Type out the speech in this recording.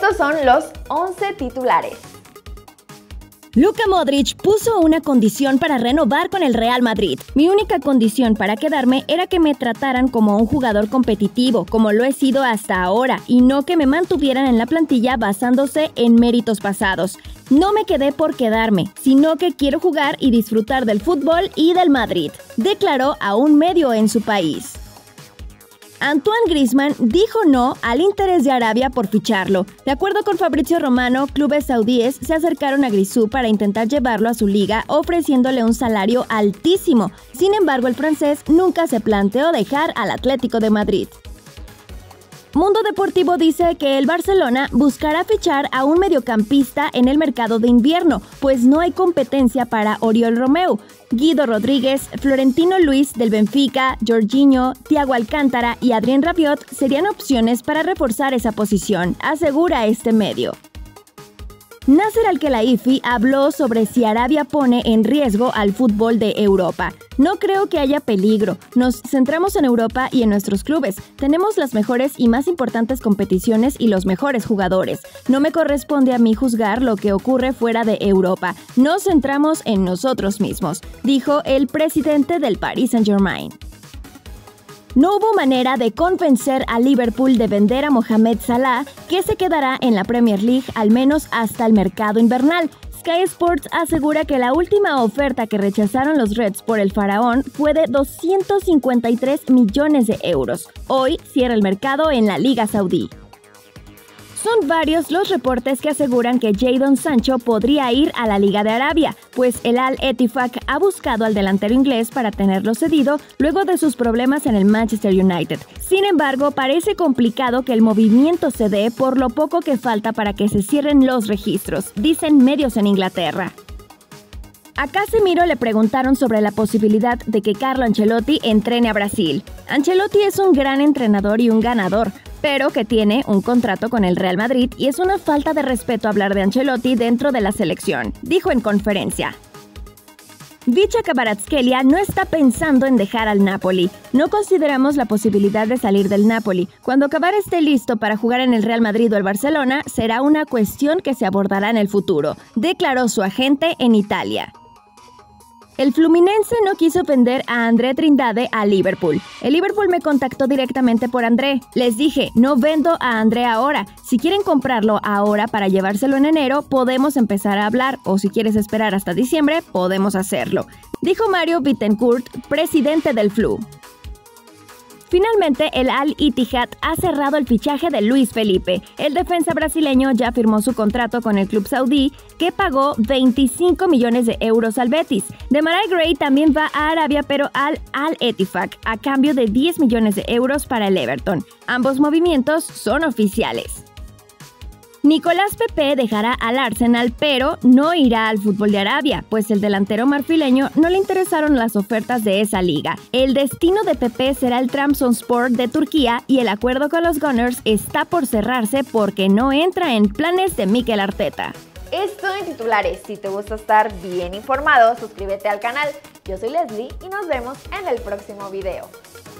Estos son los 11 titulares. Luka Modric puso una condición para renovar con el Real Madrid. Mi única condición para quedarme era que me trataran como un jugador competitivo, como lo he sido hasta ahora, y no que me mantuvieran en la plantilla basándose en méritos pasados. No me quedé por quedarme, sino que quiero jugar y disfrutar del fútbol y del Madrid, declaró a un medio en su país. Antoine Griezmann dijo no al interés de Arabia por ficharlo. De acuerdo con Fabrizio Romano, clubes saudíes se acercaron a Grisou para intentar llevarlo a su liga, ofreciéndole un salario altísimo. Sin embargo, el francés nunca se planteó dejar al Atlético de Madrid. Mundo Deportivo dice que el Barcelona buscará fichar a un mediocampista en el mercado de invierno, pues no hay competencia para Oriol Romeu. Guido Rodríguez, Florentino Luis del Benfica, Jorginho, Thiago Alcántara y Adrien Rabiot serían opciones para reforzar esa posición, asegura este medio. Nasser Al-Khelaifi habló sobre si Arabia pone en riesgo al fútbol de Europa. No creo que haya peligro. Nos centramos en Europa y en nuestros clubes. Tenemos las mejores y más importantes competiciones y los mejores jugadores. No me corresponde a mí juzgar lo que ocurre fuera de Europa. Nos centramos en nosotros mismos, dijo el presidente del Paris Saint-Germain. No hubo manera de convencer a Liverpool de vender a Mohamed Salah, que se quedará en la Premier League al menos hasta el mercado invernal. Sky Sports asegura que la última oferta que rechazaron los Reds por el faraón fue de 253 millones de euros. Hoy cierra el mercado en la Liga Saudí. Son varios los reportes que aseguran que Jadon Sancho podría ir a la Liga de Arabia, pues el Al-Ettifaq ha buscado al delantero inglés para tenerlo cedido luego de sus problemas en el Manchester United. Sin embargo, parece complicado que el movimiento se dé por lo poco que falta para que se cierren los registros, dicen medios en Inglaterra. A Casemiro le preguntaron sobre la posibilidad de que Carlo Ancelotti entrene a Brasil. Ancelotti es un gran entrenador y un ganador, pero que tiene un contrato con el Real Madrid y es una falta de respeto hablar de Ancelotti dentro de la selección, dijo en conferencia. Vicha Kvaratskhelia no está pensando en dejar al Napoli. No consideramos la posibilidad de salir del Napoli. Cuando Kvar esté listo para jugar en el Real Madrid o el Barcelona, será una cuestión que se abordará en el futuro, declaró su agente en Italia. El Fluminense no quiso vender a André Trindade a Liverpool. El Liverpool me contactó directamente por André. Les dije, no vendo a André ahora. Si quieren comprarlo ahora para llevárselo en enero, podemos empezar a hablar. O si quieres esperar hasta diciembre, podemos hacerlo, dijo Mario Bittencourt, presidente del Flu. Finalmente, el Al-Ittihad ha cerrado el fichaje de Luis Felipe. El defensa brasileño ya firmó su contrato con el club saudí, que pagó 25 millones de euros al Betis. Demarai Gray también va a Arabia, pero al Al-Ettifaq, a cambio de 10 millones de euros para el Everton. Ambos movimientos son oficiales. Nicolás Pepe dejará al Arsenal, pero no irá al fútbol de Arabia, pues el delantero marfileño no le interesaron las ofertas de esa liga. El destino de Pepe será el Trabzonspor de Turquía y el acuerdo con los Gunners está por cerrarse porque no entra en planes de Mikel Arteta. Esto en titulares. Si te gusta estar bien informado, suscríbete al canal. Yo soy Leslie y nos vemos en el próximo video.